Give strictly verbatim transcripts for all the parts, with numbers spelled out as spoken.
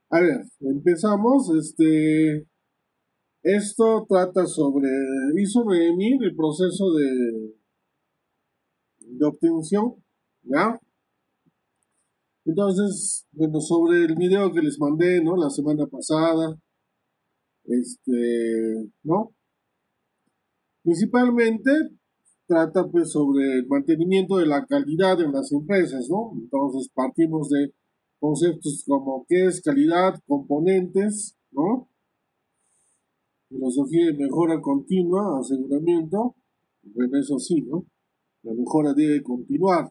A ver, empezamos. Este, esto trata sobre, hizo redimir el proceso de, de obtención, ¿ya? Entonces, bueno, sobre el video que les mandé, ¿no? La semana pasada, este, ¿no? Principalmente trata pues sobre el mantenimiento de la calidad en las empresas, ¿no? Entonces partimos de conceptos como qué es calidad, componentes, ¿no? Filosofía de mejora continua, aseguramiento, bueno, eso sí, ¿no? La mejora debe continuar,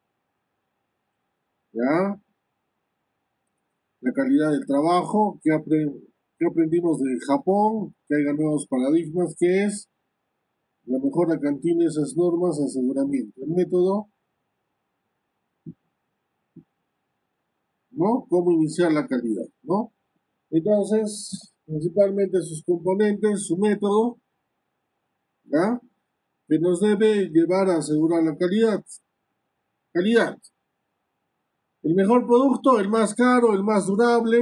¿ya? La calidad del trabajo, ¿qué, apre qué aprendimos de Japón? Que haya nuevos paradigmas, ¿qué es? La mejora continua, esas normas, aseguramiento. El método, ¿no? Cómo iniciar la calidad, ¿no? Entonces, principalmente sus componentes, su método, ¿ya? Que nos debe llevar a asegurar la calidad. Calidad. El mejor producto, el más caro, el más durable,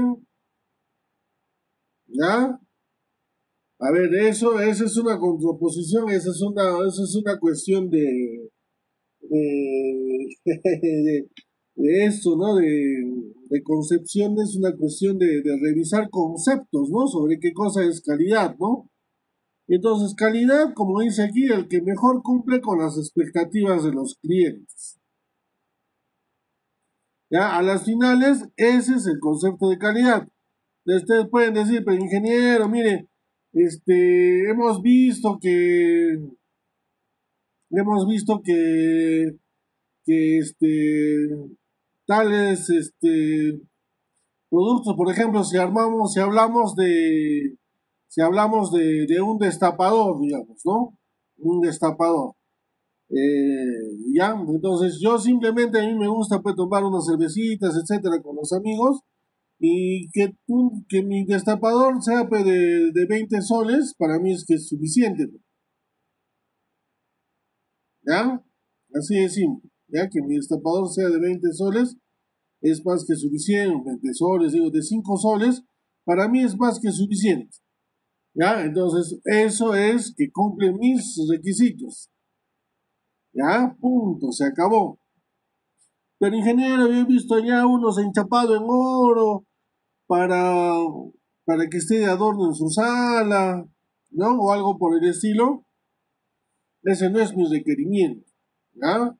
¿ya? A ver, eso, eso es una contraposición, esa es una, eso es una cuestión de, de, de, de esto, ¿no? De, de concepción, es una cuestión de, de revisar conceptos, ¿no? Sobre qué cosa es calidad, ¿no? Entonces, calidad, como dice aquí, el que mejor cumple con las expectativas de los clientes. Ya, a las finales, ese es el concepto de calidad. Ustedes pueden decir, pero ingeniero, mire, este, hemos visto que, hemos visto que, que este, tales, este, productos, por ejemplo, si armamos, si hablamos de, si hablamos de, de un destapador, digamos, ¿no? Un destapador. Eh, ya, entonces yo simplemente a mí me gusta pues tomar unas cervecitas, etcétera, con los amigos y que, tú, que mi destapador sea pues, de, de veinte soles, para mí es que es suficiente, pues, ¿ya? Así de simple, ¿ya? Que mi destapador sea de veinte soles es más que suficiente, veinte soles, digo, de cinco soles, para mí es más que suficiente, ¿ya? Entonces, eso es que cumple mis requisitos, ¿ya? Punto, se acabó. Pero ingeniero, yo he visto ya unos enchapados en oro para, para que esté de adorno en su sala, ¿no? O algo por el estilo. Ese no es mi requerimiento, ¿ya?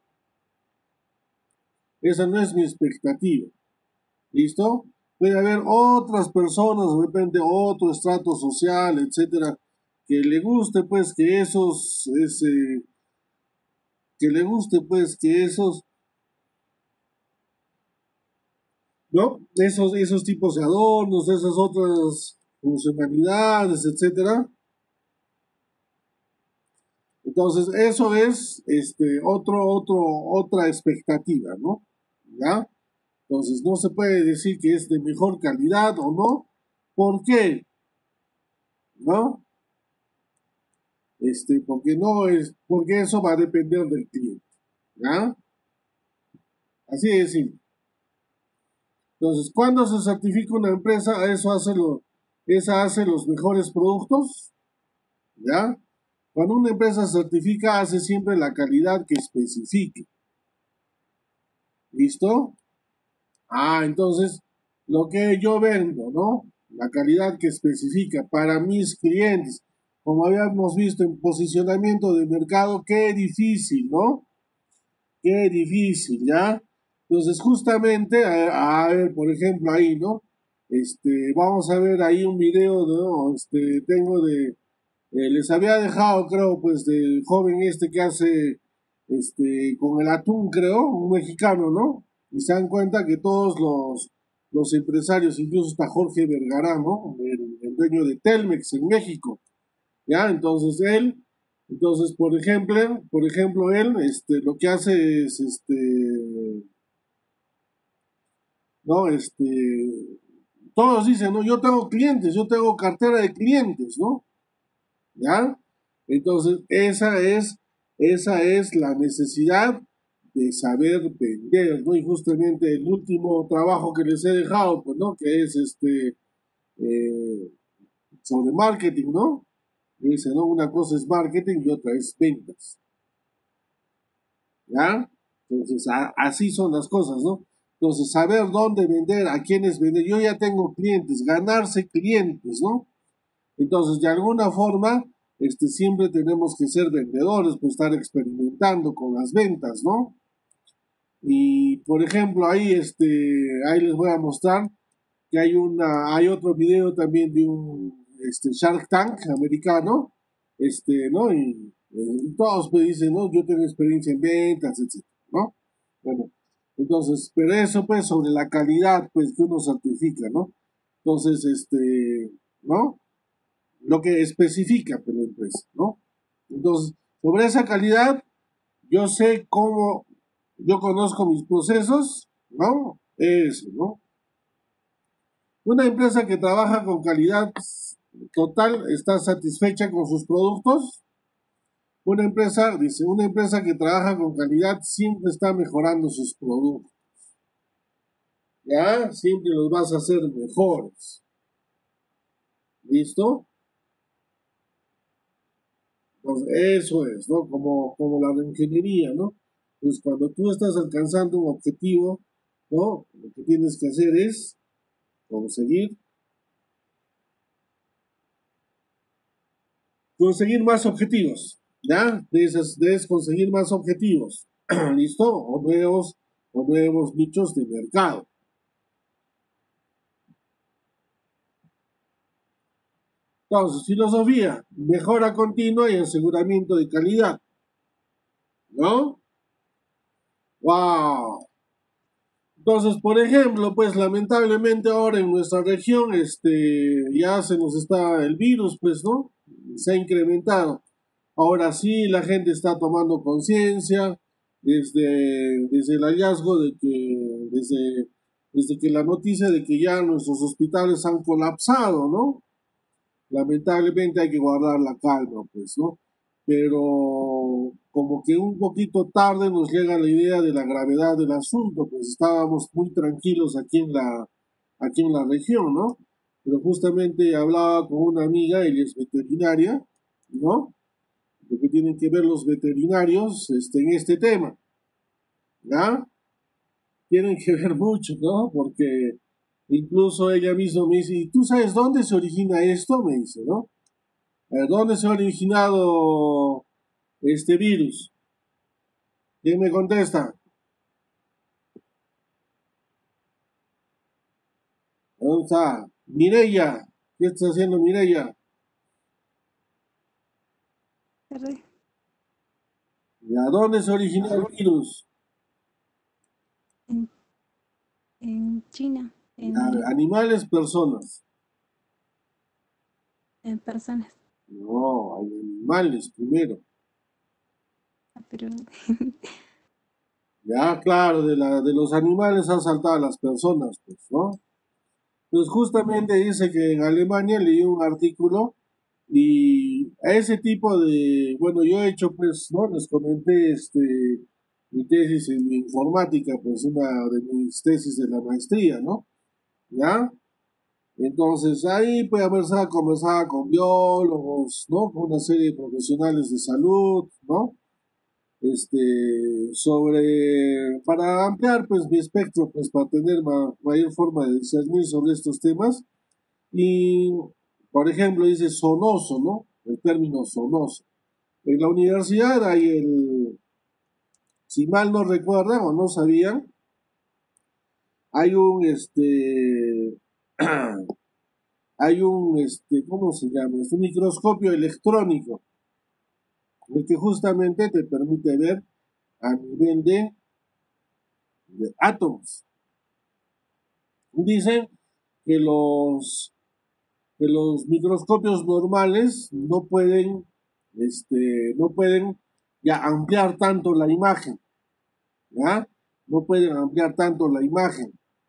Esa no es mi expectativa, ¿listo? Puede haber otras personas, de repente otro estrato social, etcétera, que le guste pues que esos, ese, que le guste pues que esos, ¿no? Esos, esos tipos de adornos, esas otras funcionalidades, etcétera. Entonces, eso es este otro, otro, otra expectativa, ¿no? ¿Ya? Entonces, no se puede decir que es de mejor calidad o no. ¿Por qué? ¿No? Este, porque no es, porque eso va a depender del cliente, ¿ya? Así de simple. Entonces, ¿cuándo se certifica una empresa? Eso hace lo, esa hace los mejores productos, ¿ya? Cuando una empresa certifica, hace siempre la calidad que especifique. ¿Listo? Ah, entonces, lo que yo vendo, ¿no? La calidad que especifica para mis clientes. Como habíamos visto en posicionamiento de mercado, qué difícil, ¿no? Qué difícil, ¿ya? Entonces, justamente, a, a ver, por ejemplo, ahí, ¿no? Este, vamos a ver ahí un video, ¿no? Este, tengo de, eh, les había dejado, creo, pues, del joven este que hace, este, con el atún, creo, un mexicano, ¿no? Y se dan cuenta que todos los, los empresarios, incluso está Jorge Vergara, ¿no? El, el dueño de Telmex en México, ¿ya? Entonces él, entonces, por ejemplo, por ejemplo, él, este, lo que hace es, este, ¿no? Este, todos dicen, ¿no? Yo tengo clientes, yo tengo cartera de clientes, ¿no? ¿Ya? Entonces, esa es, esa es la necesidad de saber vender, ¿no? Y justamente el último trabajo que les he dejado, pues, ¿no? Que es este, eh, sobre marketing, ¿no? Dice, ¿no? Una cosa es marketing y otra es ventas, ¿ya? Entonces, a, así son las cosas, ¿no? Entonces, saber dónde vender, a quiénes vender. Yo ya tengo clientes, ganarse clientes, ¿no? Entonces, de alguna forma, este, siempre tenemos que ser vendedores, pues estar experimentando con las ventas, ¿no? Y, por ejemplo, ahí, este, ahí les voy a mostrar que hay una, hay otro video también de un, este, Shark Tank americano, este, ¿no? Y, eh, y todos me dicen, ¿no? Yo tengo experiencia en ventas, etcétera, ¿no? Bueno, entonces, pero eso, pues, sobre la calidad, pues, que uno certifica, ¿no? Entonces, este, ¿no? Lo que especifica pues, la empresa, ¿no? Entonces, sobre esa calidad, yo sé cómo, yo conozco mis procesos, ¿no? Eso, ¿no? Una empresa que trabaja con calidad total está satisfecha con sus productos. Una empresa, dice, una empresa que trabaja con calidad siempre está mejorando sus productos. ¿Ya? Siempre los vas a hacer mejores. ¿Listo? Pues eso es, ¿no? Como, como la ingeniería, ¿no? Pues cuando tú estás alcanzando un objetivo, ¿no? Lo que tienes que hacer es conseguir, conseguir más objetivos, ¿ya? Debes, debes conseguir más objetivos, ¿listo? O nuevos, o nuevos nichos de mercado. Entonces, filosofía, mejora continua y aseguramiento de calidad, ¿no? ¡Wow! Entonces, por ejemplo, pues lamentablemente ahora en nuestra región, este, ya se nos está el virus, pues, ¿no? Se ha incrementado. Ahora sí, la gente está tomando conciencia desde, desde el hallazgo de que, desde, desde que la noticia de que ya nuestros hospitales han colapsado, ¿no? Lamentablemente hay que guardar la calma, pues, ¿no? Pero como que un poquito tarde nos llega la idea de la gravedad del asunto, pues estábamos muy tranquilos aquí en la, aquí en la región, ¿no? Pero justamente hablaba con una amiga, ella es veterinaria, ¿no? Lo que tienen que ver los veterinarios este, en este tema, ¿ya? Tienen que ver mucho, ¿no? Porque incluso ella misma me dice, ¿y tú sabes dónde se origina esto? Me dice, ¿no? Eh, ¿Dónde se ha originado este virus? ¿Quién me contesta? ¿Dónde está? Mireya. ¿Qué está haciendo Mireya? ¿Y a dónde se originó el virus? En, en China, en ¿A el, animales, personas? en personas. No, hay animales primero. Pero Ya, claro, de, la, de los animales han saltado a las personas, pues, ¿no? Pues justamente dice que en Alemania leí un artículo y a ese tipo de, bueno, yo he hecho, pues, ¿no? Les comenté, este, mi tesis en informática, pues, una de mis tesis de la maestría, ¿no? ¿Ya? Entonces ahí, pues, a veces conversaba con biólogos, ¿no? Con una serie de profesionales de salud, ¿no? Este, sobre, para ampliar, pues, mi espectro, pues, para tener ma- mayor forma de discernir sobre estos temas. Y, por ejemplo, dice sonoso, ¿no? El término sonoso. En la universidad hay el, si mal no recuerdan o no sabían, hay un, este, hay un, este, ¿cómo se llama? Es un microscopio electrónico, el que justamente te permite ver a nivel de, de átomos. Dicen que los, que los microscopios normales no pueden, este, no pueden ya ampliar tanto la imagen, ¿ya? No pueden ampliar tanto la imagen.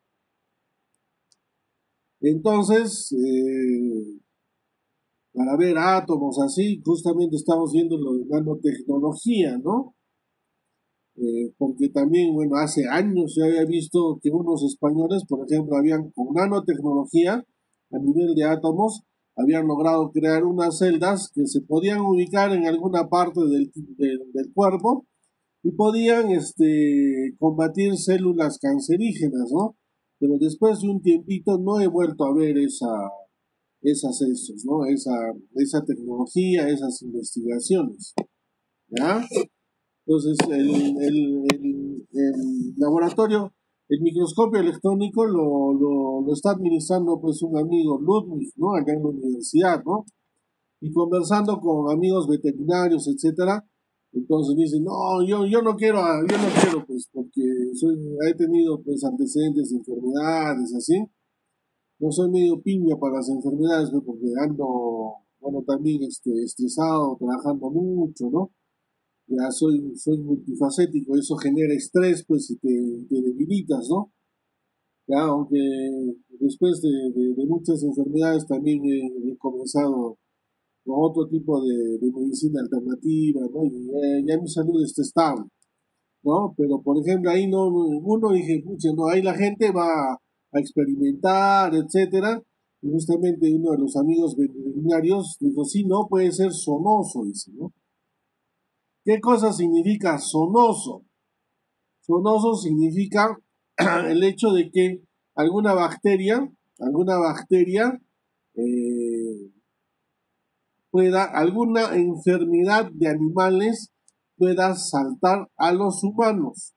Entonces, eh, para ver átomos así, justamente estamos viendo lo de nanotecnología, ¿no? eh, porque también, bueno, hace años ya había visto que unos españoles, por ejemplo, habían con nanotecnología a nivel de átomos, habían logrado crear unas celdas que se podían ubicar en alguna parte del, del, del cuerpo y podían este, combatir células cancerígenas, ¿no? Pero después de un tiempito no he vuelto a ver esa, esas estos, ¿no? Esa, esa tecnología, esas investigaciones, ¿ya? Entonces, el, el, el, el laboratorio, el microscopio electrónico lo, lo, lo, está administrando pues un amigo Ludwig, ¿no? Allá en la universidad, ¿no? Y conversando con amigos veterinarios, etcétera, entonces dicen, no, yo, yo no quiero, yo no quiero, pues, porque soy, he tenido pues antecedentes de enfermedades, así. No soy medio piña para las enfermedades, ¿no? Porque ando, bueno, también este, estresado, trabajando mucho, ¿no? Ya soy, soy multifacético, eso genera estrés, pues, y te, te debilitas, ¿no? Ya, aunque después de, de, de muchas enfermedades también he, he comenzado con otro tipo de, de medicina alternativa, ¿no? Y eh, ya mi salud está estable, ¿no? Pero, por ejemplo, ahí no, uno dije, pucha, no, ahí la gente va a experimentar, etcétera, y justamente uno de los amigos veterinarios dijo, sí, no, puede ser sonoso, dice, ¿no? ¿Qué cosa significa sonoso? Sonoso significa el hecho de que alguna bacteria, alguna bacteria eh, pueda, alguna enfermedad de animales pueda saltar a los humanos.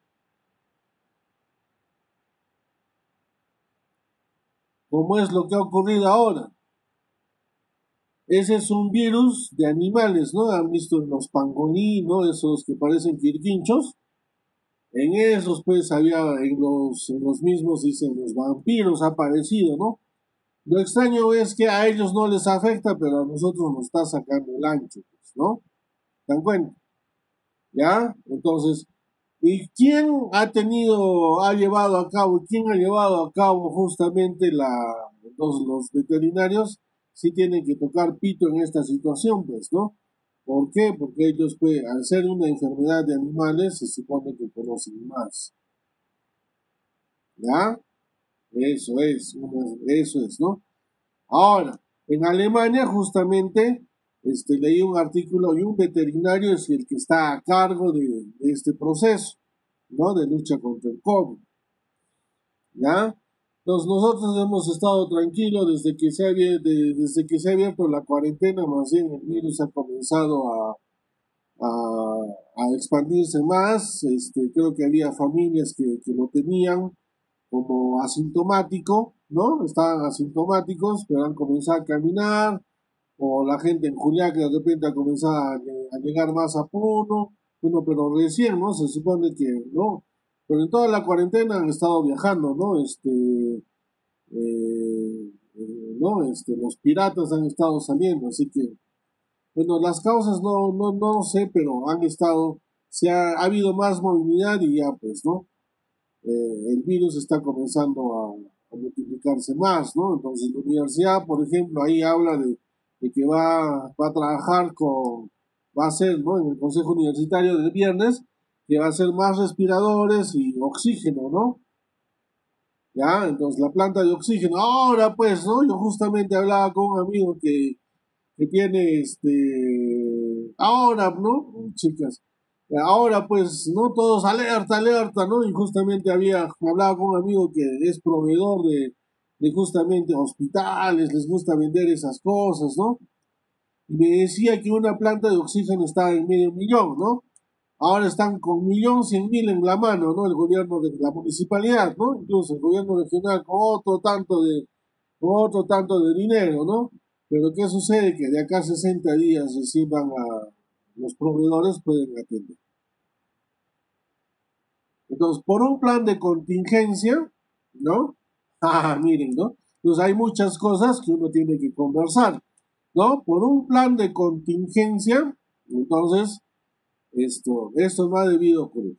Como es lo que ha ocurrido ahora. Ese es un virus de animales, ¿no? Han visto en los pangolín, ¿no? Esos que parecen quirquinchos. En esos, pues, había, en los, en los mismos, dicen, los vampiros ha aparecido, ¿no? Lo extraño es que a ellos no les afecta, pero a nosotros nos está sacando el ancho, pues, ¿no? ¿Dan cuenta? ¿Ya? Entonces, ¿y quién ha tenido, ha llevado a cabo, quién ha llevado a cabo justamente la, los, los veterinarios? Sí tienen que tocar pito en esta situación, pues, ¿no? ¿Por qué? Porque ellos, pues, al ser una enfermedad de animales, se supone que conocen más. ¿Ya? Eso es, eso es, ¿no? Ahora, en Alemania justamente este, leí un artículo y un veterinario es el que está a cargo de, de este proceso, ¿no? De lucha contra el COVID, ¿ya? Entonces nosotros hemos estado tranquilos desde que se ha, de, desde que se ha abierto la cuarentena, más bien el virus ha comenzado a, a, a expandirse más, este, creo que había familias que, que lo tenían como asintomático, ¿no? Estaban asintomáticos, pero han comenzado a caminar, o la gente en Julián que de repente ha comenzado a, a llegar más a Puno, bueno, pero recién, ¿no? Se supone que, ¿no? Pero en toda la cuarentena han estado viajando, ¿no? Este, eh, eh, ¿no? Este, los piratas han estado saliendo, así que, bueno, las causas no, no, no sé, pero han estado, se ha, ha habido más movilidad y ya, pues, ¿no? Eh, el virus está comenzando a, a multiplicarse más, ¿no? Entonces la universidad, por ejemplo, ahí habla de, de que va, va a trabajar con, va a ser, ¿no? En el Consejo Universitario del viernes, que va a ser más respiradores y oxígeno, ¿no? Ya, entonces la planta de oxígeno. Ahora pues, ¿no? Yo justamente hablaba con un amigo que, que tiene este, ahora, ¿no? Chicas, ahora pues, ¿no? Todos alerta, alerta, ¿no? Y justamente había, hablaba con un amigo que es proveedor de, de justamente hospitales, les gusta vender esas cosas, ¿no? Y me decía que una planta de oxígeno estaba en medio millón, ¿no? Ahora están con millón cien mil en la mano, ¿no? El gobierno de la municipalidad, ¿no? Incluso el gobierno regional con otro tanto de, con otro tanto de dinero, ¿no? Pero ¿qué sucede? Que de acá a sesenta días recién van a, los proveedores pueden atender. Entonces, por un plan de contingencia, ¿no? Ah, miren, ¿no? Entonces hay muchas cosas que uno tiene que conversar, ¿no? Por un plan de contingencia, entonces, esto, esto no ha debido ocurrir,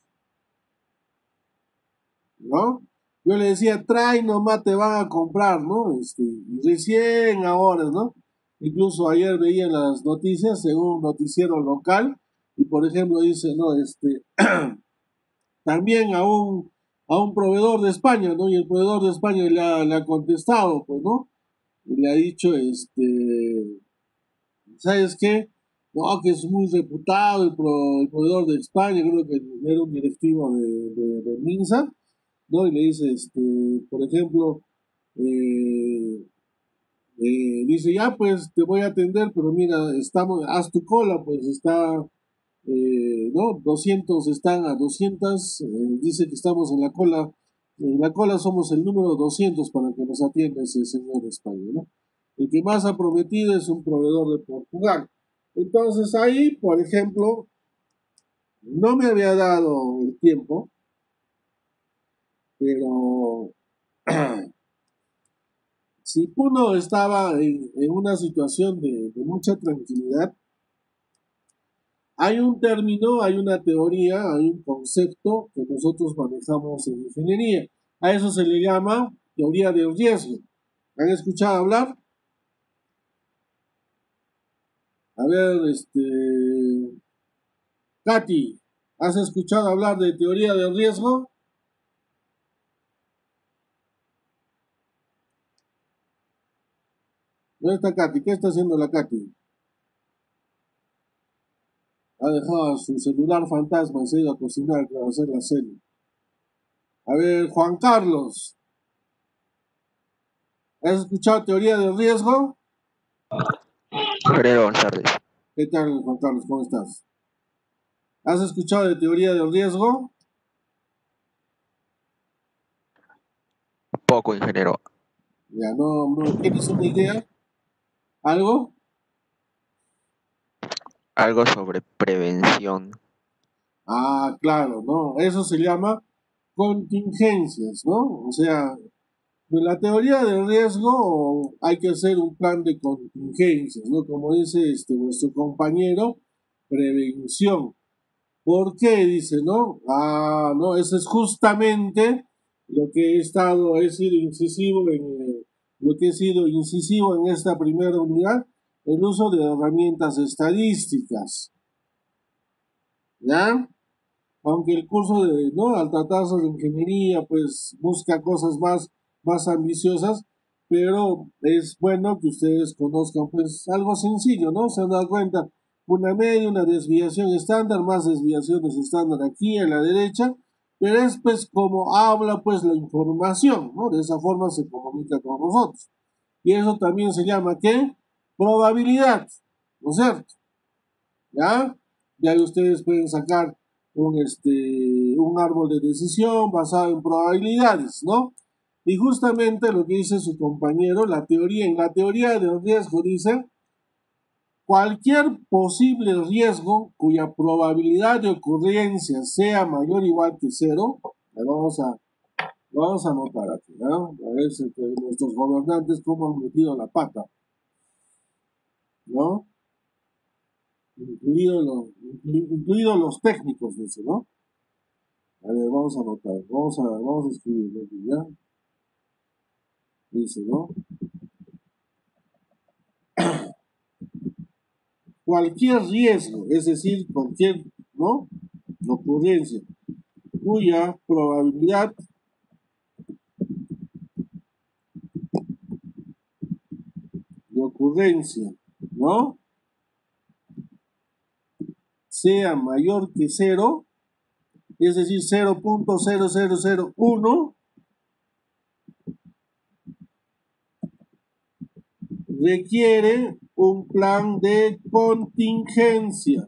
¿no? Yo le decía, trae nomás te van a comprar, ¿no? Este, recién ahora, ¿no? Incluso ayer veía las noticias en un noticiero local y por ejemplo dice, no, este, también a un, a un proveedor de España, ¿no? Y el proveedor de España le ha, le ha contestado, pues, ¿no? Y le ha dicho, este, ¿sabes qué? No, que es muy reputado el, pro, el proveedor de España, creo que era un directivo de, de, de Minsa, ¿no? Y le dice, este, por ejemplo, eh, eh, dice, ya pues te voy a atender, pero mira, estamos, haz tu cola, pues está, eh, ¿no? doscientos están a doscientos, eh, dice que estamos en la cola, en la cola somos el número doscientos para que nos atienda ese señor de España, ¿no? El que más ha prometido es un proveedor de Portugal. Entonces ahí, por ejemplo, no me había dado el tiempo, pero si uno estaba en, en una situación de, de mucha tranquilidad, hay un término, hay una teoría, hay un concepto que nosotros manejamos en ingeniería. A eso se le llama teoría del riesgo. ¿Han escuchado hablar? A ver, este, Katy, ¿has escuchado hablar de teoría del riesgo? ¿Dónde está Katy? ¿Qué está haciendo la Katy? Ha dejado su celular fantasma y se ha ido a cocinar para hacer la cena. A ver, Juan Carlos, ¿has escuchado teoría del riesgo? Gerardo, buenas tardes. ¿Qué tal, Juan Carlos? ¿Cómo estás? ¿Has escuchado de teoría del riesgo? Poco, ingeniero. Ya, no, no, ¿tienes una idea? ¿Algo? Algo sobre prevención. Ah, claro, ¿no? Eso se llama contingencias, ¿no? O sea, en la teoría del riesgo hay que hacer un plan de contingencias, ¿no? Como dice este, nuestro compañero, prevención. ¿Por qué? Dice, ¿no? Ah, no, eso es justamente lo que he estado, he sido incisivo en, eh, lo que he sido incisivo en esta primera unidad, el uso de herramientas estadísticas, ¿ya? Aunque el curso de, ¿no? Al tratarse de ingeniería, pues busca cosas más, más ambiciosas, pero es bueno que ustedes conozcan, pues, algo sencillo, ¿no? Se han dado cuenta, una media, una desviación estándar, más desviaciones estándar aquí a la derecha, pero es pues como habla pues la información, ¿no? De esa forma se comunica con nosotros. Y eso también se llama, ¿qué? Probabilidad, ¿no es cierto? ¿Ya? Ya ustedes pueden sacar un, este, un árbol de decisión basado en probabilidades, ¿no? Y justamente lo que dice su compañero, la teoría, en la teoría del riesgo dice, cualquier posible riesgo cuya probabilidad de ocurrencia sea mayor o igual que cero, vamos a, vamos a anotar aquí, ¿no? A ver si nuestros gobernantes cómo han metido la pata, ¿no? Incluidos los, incluido los técnicos, dice, ¿no? A ver, vamos a anotar, vamos a, vamos a escribirlo aquí, ¿ya? Dice, ¿no? Cualquier riesgo, es decir, cualquier, ¿no? Ocurrencia, cuya probabilidad de ocurrencia, ¿no? Sea mayor que cero, es decir, cero punto cero cero cero uno, requiere un plan de contingencia.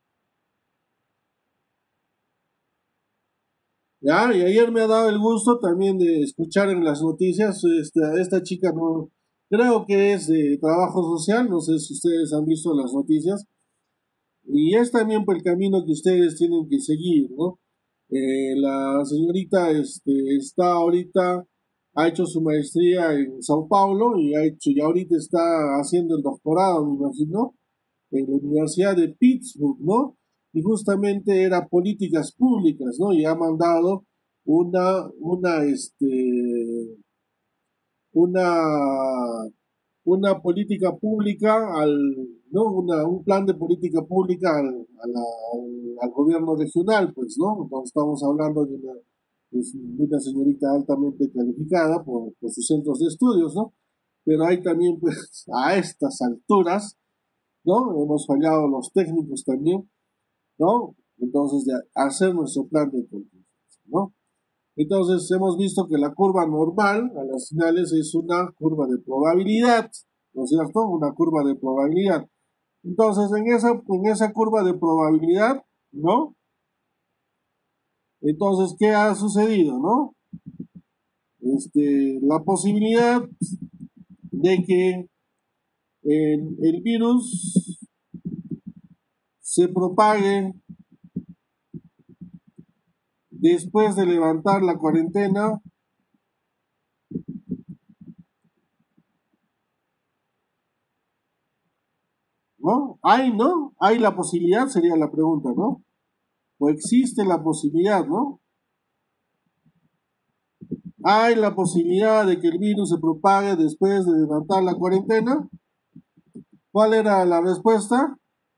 ¿Ya? Y ayer me ha dado el gusto también de escuchar en las noticias, esta, esta chica no, creo que es de trabajo social, no sé si ustedes han visto las noticias, y es también por el camino que ustedes tienen que seguir, ¿no? Eh, la señorita este, está ahorita, ha hecho su maestría en Sao Paulo y ha hecho, y ahorita está haciendo el doctorado, me imagino, en la Universidad de Pittsburgh, ¿no? Y justamente era políticas públicas, ¿no? Y ha mandado una, una, este, una, una política pública al, ¿no? Una, un plan de política pública al, a la, al, al gobierno regional, pues, ¿no? Entonces estamos hablando de una, pues, de una señorita altamente calificada por, por sus centros de estudios, ¿no? Pero hay también, pues, a estas alturas, ¿no? Hemos fallado los técnicos también, ¿no? Entonces, de hacer nuestro plan de contingencia, ¿no? Entonces, hemos visto que la curva normal a las finales es una curva de probabilidad, ¿no es cierto? Una curva de probabilidad. Entonces, en esa, en esa curva de probabilidad, ¿no? Entonces, ¿qué ha sucedido, no? Este, la posibilidad de que el, el virus se propague después de levantar la cuarentena, ¿no? Hay, ¿no? Hay la posibilidad, sería la pregunta, ¿no? O existe la posibilidad, ¿no? Hay la posibilidad de que el virus se propague después de levantar la cuarentena. ¿Cuál era la respuesta?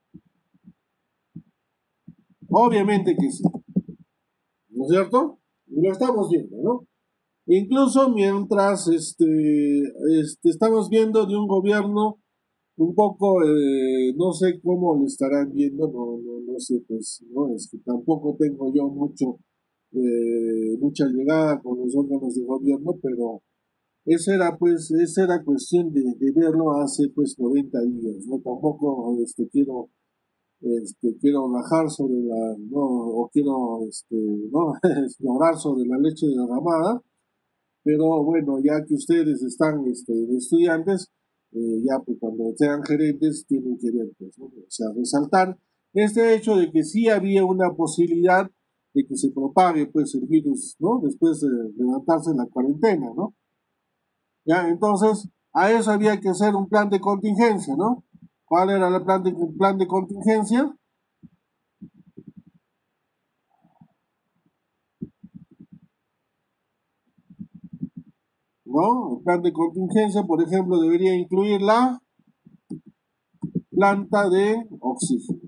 Obviamente que sí, ¿no es cierto? Y lo estamos viendo, ¿no? Incluso mientras este, este, estamos viendo de un gobierno un poco, eh, no sé cómo lo estarán viendo, no, no, no sé, pues, no, es que tampoco tengo yo mucho, eh, mucha llegada con los órganos de gobierno, pero esa era, pues, esa era cuestión de, de verlo hace, pues, noventa días, ¿no? Tampoco, este, quiero, este, quiero bajar sobre la, no, o quiero, este, no, llorar sobre la leche derramada, pero bueno, ya que ustedes están este, de estudiantes, eh, ya pues cuando sean gerentes tienen que ver, pues, ¿no? O sea, resaltar este hecho de que sí había una posibilidad de que se propague pues el virus, ¿no? Después de levantarse la cuarentena, ¿no? Ya, entonces, a eso había que hacer un plan de contingencia, ¿no? ¿Cuál era el plan de, plan de contingencia? ¿No? El plan de contingencia, por ejemplo, debería incluir la planta de oxígeno,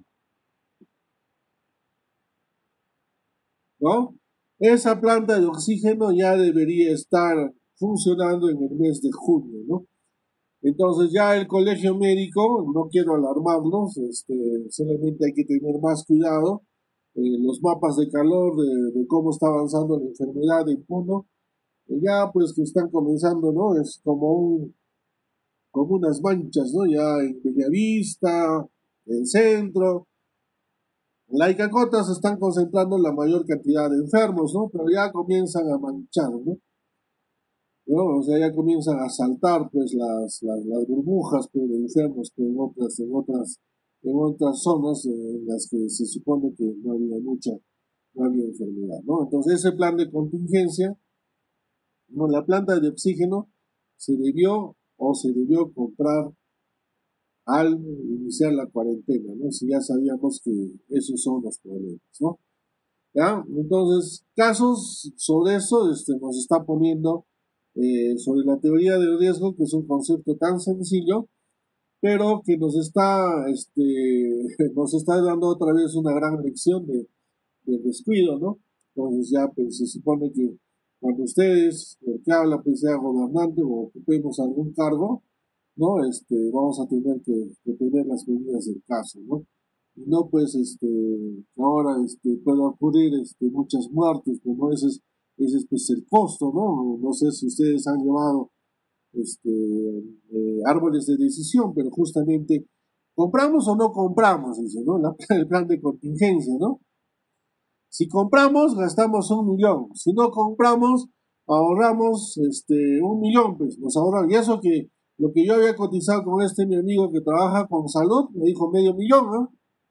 ¿no? Esa planta de oxígeno ya debería estar funcionando en el mes de junio, ¿no? Entonces ya el colegio médico, no quiero alarmarlos, este, solamente hay que tener más cuidado. Eh, los mapas de calor de, de, cómo está avanzando la enfermedad en Puno, eh, ya pues que están comenzando, ¿no? Es como un, como unas manchas, ¿no? Ya en Bellavista, el centro, en la Icacota se están concentrando la mayor cantidad de enfermos, ¿no? Pero ya comienzan a manchar, ¿no? ¿No? O sea, ya comienzan a saltar, pues, las, las, las burbujas, pues, de enfermos, pues, en otras, en otras, en otras zonas en las que se supone que no había mucha, no había enfermedad, ¿no? Entonces, ese plan de contingencia, ¿no? La planta de oxígeno se debió o se debió comprar al iniciar la cuarentena, ¿no? Si ya sabíamos que esos son los problemas, ¿no? ¿Ya? Entonces, casos sobre eso este, nos está poniendo eh, sobre la teoría del riesgo, que es un concepto tan sencillo, pero que nos está, este, nos está dando otra vez una gran lección de, de descuido, ¿no? Entonces ya pues, se supone que cuando ustedes, el que habla, pues sea gobernante o ocupemos algún cargo, ¿no? Este, vamos a tener que, que tener las medidas del caso, ¿no? Y no pues este ahora este puede ocurrir este muchas muertes, pero no ese es ese es pues el costo, no no sé si ustedes han llevado este eh, árboles de decisión, pero justamente compramos o no compramos, dice, ¿no? La, el plan de contingencia, ¿no? Si compramos gastamos un millón, si no compramos ahorramos este un millón, pues nos ahorramos. Y eso que lo que yo había cotizado con este mi amigo que trabaja con salud me dijo medio millón, ¿no?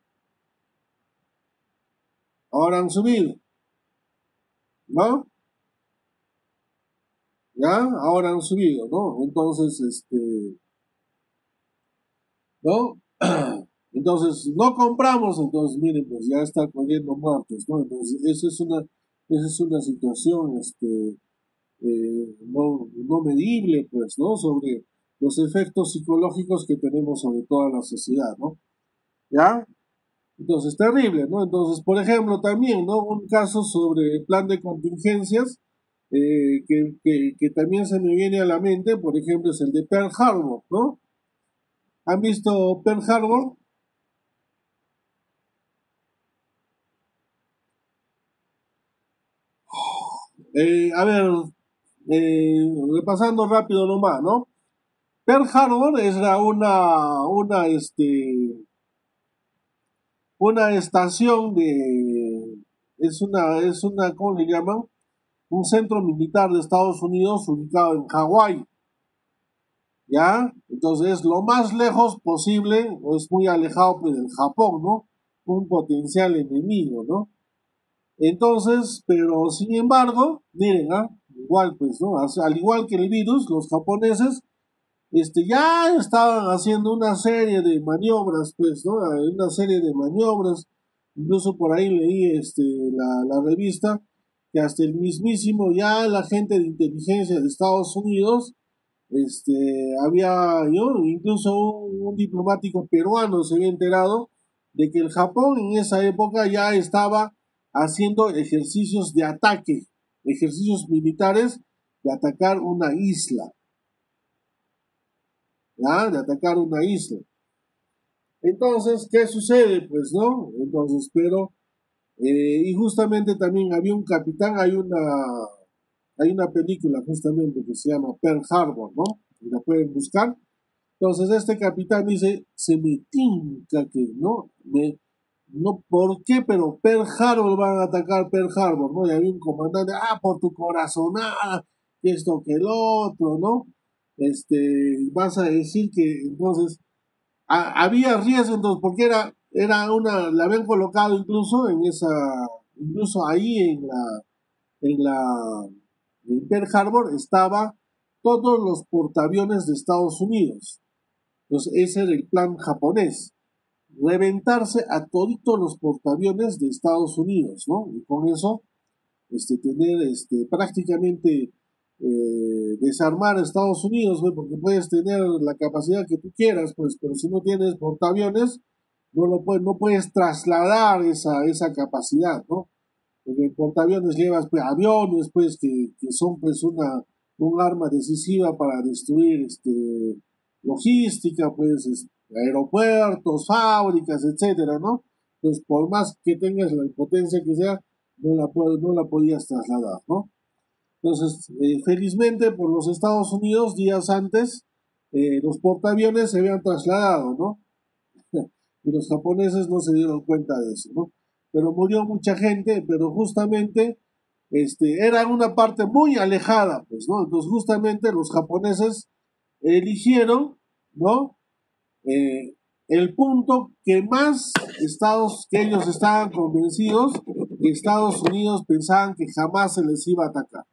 Ahora han subido, ¿no? ¿Ya? Ahora han subido, ¿no? Entonces, este, ¿no? Entonces, no compramos, entonces, miren, pues ya está corriendo muertos, ¿no? Entonces, esa es una, esa es una situación, este, eh, no, no medible, pues, ¿no? Sobre los efectos psicológicos que tenemos sobre toda la sociedad, ¿no? ¿Ya? Entonces, terrible, ¿no? Entonces, por ejemplo, también, ¿no? Un caso sobre el plan de contingencias eh, que, que, que también se me viene a la mente, por ejemplo, es el de Pearl Harbor, ¿no? ¿Han visto Pearl Harbor? Eh, a ver, eh, repasando rápido nomás, ¿no? Pearl Harbor era una, una, este, una estación de, es una, es una, ¿cómo le llaman? Un centro militar de Estados Unidos ubicado en Hawái, ¿ya? Entonces es lo más lejos posible, o es muy alejado pues, del Japón, ¿no? Un potencial enemigo, ¿no? Entonces, pero sin embargo, miren, ¿ah? Igual pues, ¿no? Al igual que el virus, los japoneses este, ya estaban haciendo una serie de maniobras, pues, ¿no? Una serie de maniobras, incluso por ahí leí este, la, la revista, que hasta el mismísimo ya el agente de inteligencia de Estados Unidos, este, había, yo, incluso un, un diplomático peruano se había enterado de que el Japón en esa época ya estaba haciendo ejercicios de ataque, ejercicios militares de atacar una isla. ¿Ya? De atacar una isla. Entonces, ¿qué sucede? Pues, ¿no? Entonces, pero, eh, y justamente también había un capitán, hay una, hay una película justamente que se llama Pearl Harbor, ¿no? Y la pueden buscar. Entonces, este capitán dice, se me tinca que, ¿no? Me, no, ¿por qué? Pero Pearl Harbor van a atacar Pearl Harbor, ¿no? Y había un comandante, ah, por tu corazonada, que esto, que el otro, ¿no? Este, vas a decir que entonces a, había riesgo, entonces, porque era, era una, la habían colocado incluso en esa, incluso ahí en la, en la, en Pearl Harbor estaba todos los portaaviones de Estados Unidos. Entonces, ese era el plan japonés, reventarse a toditos los portaaviones de Estados Unidos, ¿no? Y con eso, este, tener, este, prácticamente eh, desarmar a Estados Unidos, ¿ve? Porque puedes tener la capacidad que tú quieras, pues, pero si no tienes portaaviones, no lo puedes, no puedes trasladar esa, esa capacidad, ¿no? Porque en portaaviones llevas pues, aviones, pues, que, que son pues una, un arma decisiva para destruir este, logística, pues, este, aeropuertos, fábricas, etcétera, ¿no? Entonces, por más que tengas la potencia que sea, no la, no la podías trasladar, ¿no? Entonces, eh, felizmente por los Estados Unidos, días antes, eh, los portaaviones se habían trasladado, ¿no? Y los japoneses no se dieron cuenta de eso, ¿no? Pero murió mucha gente, pero justamente este, era una parte muy alejada, pues, ¿no? Entonces, justamente los japoneses eligieron, ¿no? Eh, el punto que más Estados, que ellos estaban convencidos que Estados Unidos pensaban que jamás se les iba a atacar.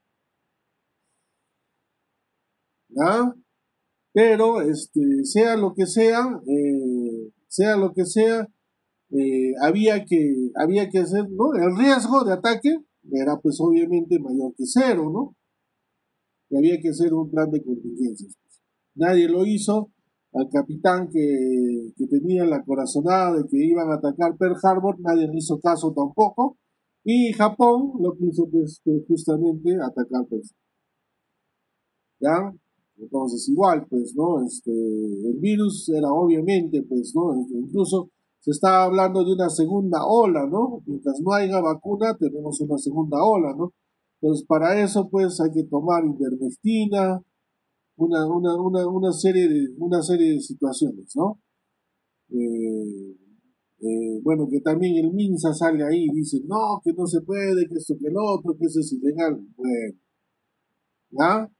¿Ya? Pero, este, sea lo que sea, eh, sea lo que sea, eh, había que, había que hacer, ¿no? El riesgo de ataque era pues obviamente mayor que cero, ¿no? Y había que hacer un plan de contingencias. Nadie lo hizo. Al capitán que, que tenía la corazonada de que iban a atacar Pearl Harbor, nadie le hizo caso tampoco. Y Japón lo que hizo pues, fue justamente atacar Pearl Harbor. ¿Ya? Entonces igual, pues, ¿no? Este, el virus era obviamente, pues, ¿no? Incluso se está hablando de una segunda ola, ¿no? Mientras no haya vacuna, tenemos una segunda ola, ¿no? Entonces, para eso, pues, hay que tomar ivermectina, una, una, una, una, serie, de, una serie de situaciones, ¿no? Eh, eh, bueno, que también el MINSA sale ahí y dice, no, que no se puede, que esto, que el otro, que eso es ilegal. Bueno, ¿ya?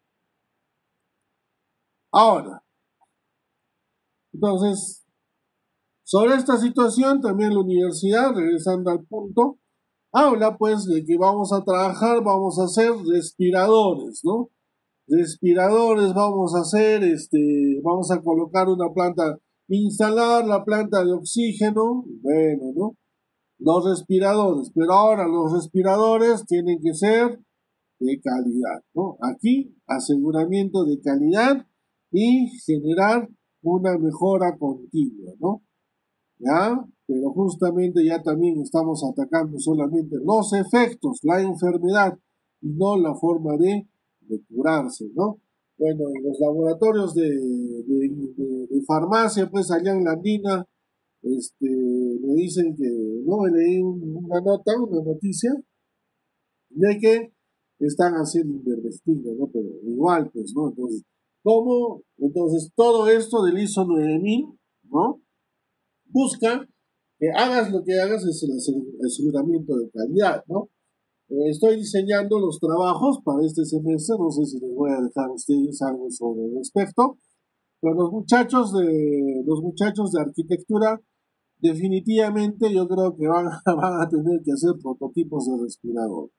Ahora, entonces, sobre esta situación, también la universidad, regresando al punto, habla pues de que vamos a trabajar, vamos a hacer respiradores, ¿no? Respiradores, vamos a hacer, este, vamos a colocar una planta, instalar la planta de oxígeno, bueno, ¿no? Los respiradores, pero ahora los respiradores tienen que ser de calidad, ¿no? Aquí, aseguramiento de calidad y generar una mejora continua, ¿no? ¿Ya? Pero justamente ya también estamos atacando solamente los efectos, la enfermedad, y no la forma de, de curarse, ¿no? Bueno, en los laboratorios de, de, de, de farmacia, pues allá en la Andina, este, me dicen que, no, leí una nota, una noticia, de que están haciendo ivermectina, ¿no? Pero igual, pues, ¿no? Entonces, ¿cómo? Entonces, todo esto del ISO nueve mil, ¿no? Busca que hagas lo que hagas es el aseguramiento de calidad, ¿no? Eh, estoy diseñando los trabajos para este semestre, no sé si les voy a dejar a ustedes algo sobre el respecto, pero los muchachos de, los muchachos de arquitectura definitivamente yo creo que van, van a tener que hacer prototipos de respirador.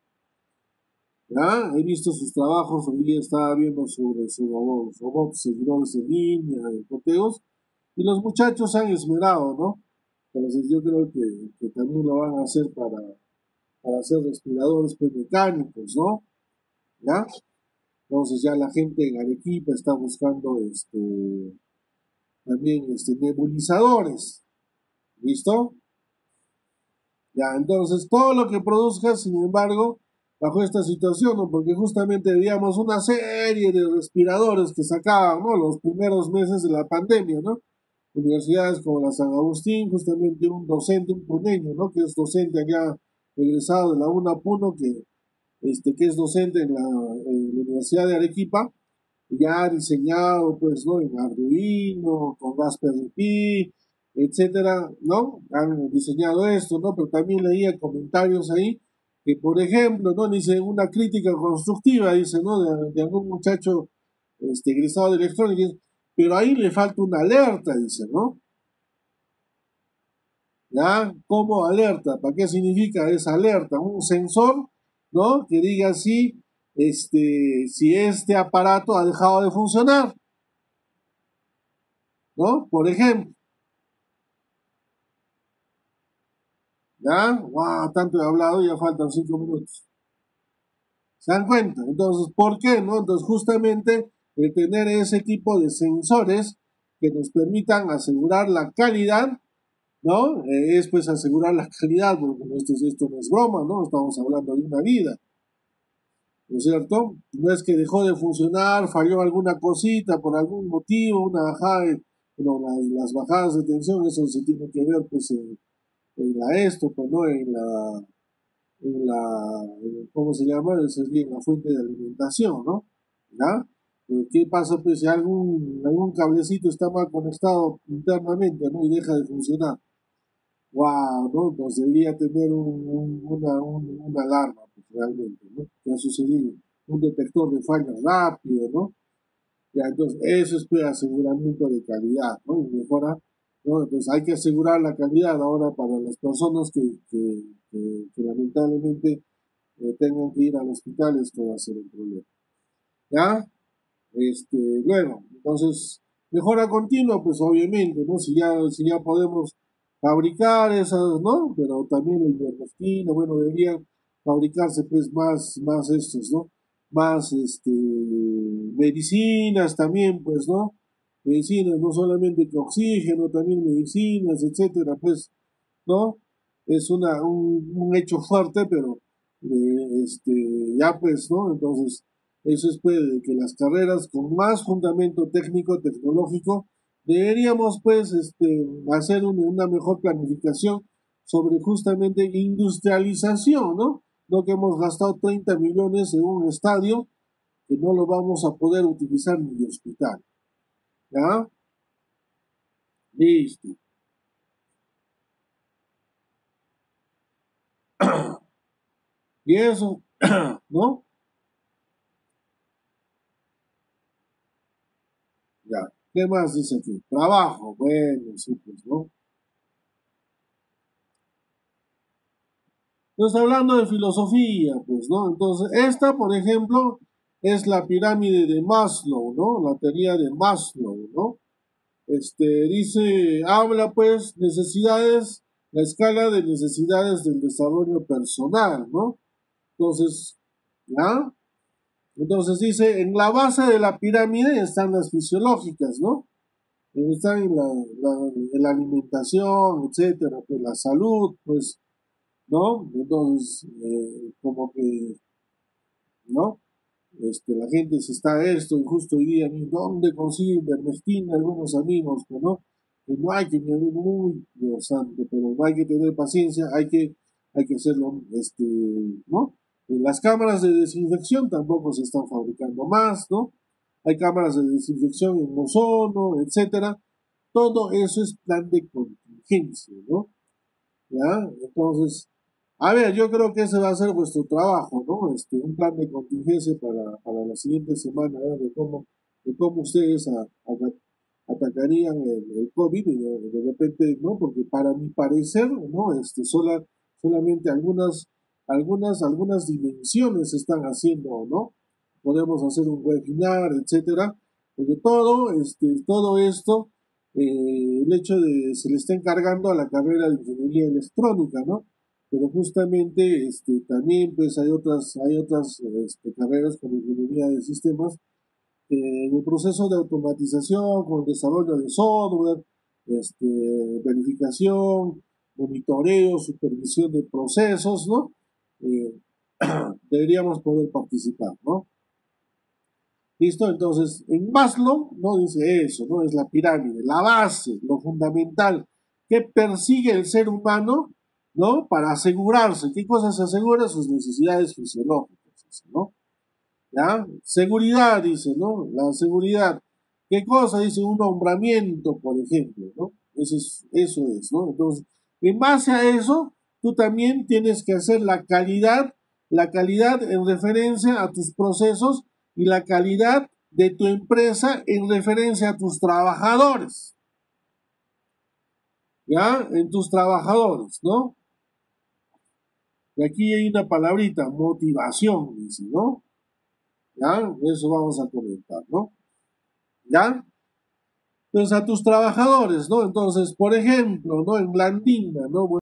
¿Ya? He visto sus trabajos, hoy día estaba viendo sobre sus robots, robots seguidores en línea, coteos, y los muchachos se han esmerado, ¿no? Entonces yo creo que, que también lo van a hacer para, para hacer respiradores pues, mecánicos, ¿no? ¿Ya? Entonces ya la gente en Arequipa está buscando este, también este, nebulizadores, ¿listo? Ya, entonces todo lo que produzca, sin embargo, bajo esta situación, ¿no? Porque justamente veíamos una serie de respiradores que sacaban, ¿no? Los primeros meses de la pandemia, ¿no? Universidades como la San Agustín, justamente un docente, un puneño, ¿no? Que es docente allá, egresado de la UNAPUNO, que, este, que es docente en la, en la Universidad de Arequipa, ya ha diseñado, pues, ¿no? En Arduino, con Raspberry Pi, etcétera, ¿no? Han diseñado esto, ¿no? Pero también leía comentarios ahí que, por ejemplo, ¿no? Dice una crítica constructiva, dice, ¿no? De, de algún muchacho este, egresado de electrónica, pero ahí le falta una alerta, dice, ¿no? ¿Ya? ¿Cómo alerta? ¿Para qué significa esa alerta? Un sensor, ¿no? Que diga si, este, si este aparato ha dejado de funcionar, ¿no? Por ejemplo, ¿ya? ¡Wow! Tanto he hablado, ya faltan cinco minutos. ¿Se dan cuenta? Entonces, ¿por qué, no? Entonces, justamente el tener ese tipo de sensores que nos permitan asegurar la calidad, ¿no? Eh, es pues asegurar la calidad, porque esto, esto no es broma, ¿no? Estamos hablando de una vida, ¿no es cierto? No es que dejó de funcionar, falló alguna cosita por algún motivo, una bajada, de, bueno, las, las bajadas de tensión, eso se tiene que ver pues en, en la esto, pues, ¿no? En la, en la, en, ¿cómo se llama? Eso es bien la fuente de alimentación, ¿no? ¿Ya? Pero ¿qué pasa pues si algún, algún cablecito está mal conectado internamente, ¿no? Y deja de funcionar? Wow, ¿no? Entonces debería tener un, un, una, un, una alarma, pues, realmente, ¿no? ¿Qué ha sucedido? Un detector de fallas rápido, ¿no? Ya, entonces, eso es pues, aseguramiento de calidad, ¿no? Y mejora, ¿no? Entonces, hay que asegurar la calidad ahora para las personas que, que, que, que lamentablemente eh, tengan que ir al hospital, esto va a ser el problema. ¿Ya? Este, luego, entonces, mejora continua, pues obviamente, ¿no? Si ya, si ya podemos fabricar esas, ¿no? Pero también el ivermectina, bueno, deberían fabricarse pues más, más estos, ¿no? Más, este, medicinas también, pues, ¿no? Medicinas, no solamente que oxígeno, también medicinas, etcétera, pues, ¿no? Es una, un, un hecho fuerte, pero, eh, este, ya pues, ¿no? Entonces, eso es pues de que las carreras con más fundamento técnico, tecnológico, deberíamos pues este, hacer un, una mejor planificación sobre justamente industrialización, ¿no? No que hemos gastado treinta millones en un estadio que no lo vamos a poder utilizar ni de hospital. ¿Ya? Listo. Y eso, ¿no? Ya. ¿Qué más dice aquí? Trabajo. Bueno, sí, pues, ¿no? Entonces, hablando de filosofía, pues, ¿no? Entonces, esta, por ejemplo, es la pirámide de Maslow, ¿no? La teoría de Maslow, ¿no? Este, dice, habla, pues, necesidades, la escala de necesidades del desarrollo personal, ¿no? Entonces, ¿ya? Entonces dice, en la base de la pirámide están las fisiológicas, ¿no? Están en la, la, en la alimentación, etcétera, pues la salud, pues, ¿no? Entonces, eh, como que, ¿no? Este, la gente se está esto, y justo hoy día, ¿dónde consiguen Bernestina algunos amigos? Pues, ¿no? Que no hay que, muy Dios santo, pero no hay que tener paciencia, hay que, hay que hacerlo, este, ¿no? En las cámaras de desinfección tampoco se están fabricando más, ¿no? Hay cámaras de desinfección en ozono, etcétera. Todo eso es plan de contingencia, ¿no? ¿Ya? Entonces, a ver, yo creo que ese va a ser vuestro trabajo, ¿no? Este, un plan de contingencia para, para la siguiente semana, ¿no? De cómo, de cómo ustedes a, a, atacarían el, el COVID y de, de, repente, ¿no? Porque para mi parecer, ¿no? Este, sola, solamente algunas, algunas, algunas dimensiones se están haciendo, ¿no? Podemos hacer un webinar, etcétera, porque todo, este, todo esto eh, el hecho de se le está encargando a la carrera de ingeniería electrónica, ¿no? Pero justamente este, también pues hay otras, hay otras este, carreras como ingeniería de sistemas eh, en el proceso de automatización, con el desarrollo de software, este, verificación, monitoreo, supervisión de procesos, ¿no? Eh, deberíamos poder participar, ¿no? ¿Listo? Entonces, en Maslow no dice eso, ¿no? Es la pirámide, la base, lo fundamental que persigue el ser humano, ¿no? Para asegurarse. ¿Qué cosas se asegura? Sus necesidades fisiológicas, ¿no? ¿Ya? Seguridad, dice, ¿no? La seguridad. ¿Qué cosa? Dice un nombramiento, por ejemplo, ¿no? Eso es, eso es, ¿no? Entonces, en base a eso, tú también tienes que hacer la calidad, la calidad en referencia a tus procesos y la calidad de tu empresa en referencia a tus trabajadores. ¿Ya? En tus trabajadores, ¿no? Y aquí hay una palabrita, motivación, dice, ¿no? ¿Ya? Eso vamos a comentar, ¿no? ¿Ya? Entonces a tus trabajadores, ¿no? Entonces, por ejemplo, ¿no? En Blandina, ¿no?